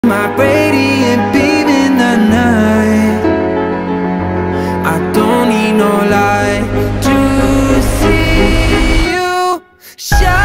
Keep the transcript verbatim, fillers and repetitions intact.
My radiant beam in the night, I don't need no light to see you shine.